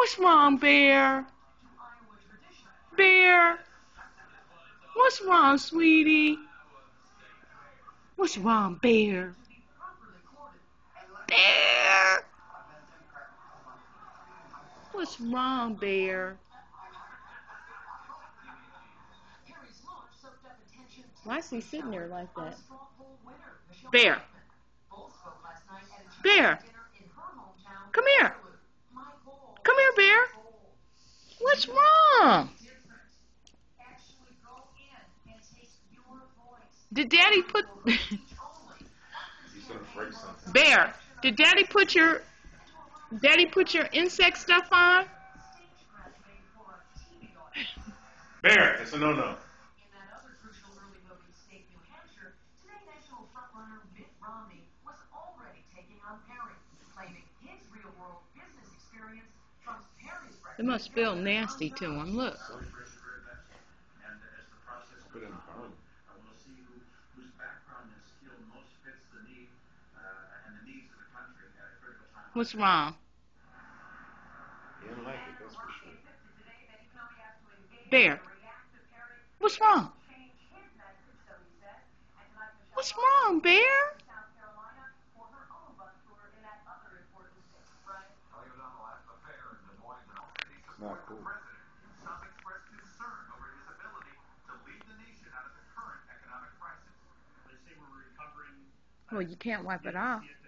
What's wrong, Bear? Bear? What's wrong, sweetie? What's wrong, Bear? Bear? What's wrong, Bear? Why is he sitting there like that? Bear. Bear. Come here. Come here, Bear. What's wrong? Did Daddy put... Bear, did Daddy put your insect stuff on? Bear, it's a no-no. It must feel nasty to him. Look. What's wrong? He didn't like it, that's for sure. Bear. What's wrong? What's wrong, Bear? It's not cool. Well, you can't wipe it off.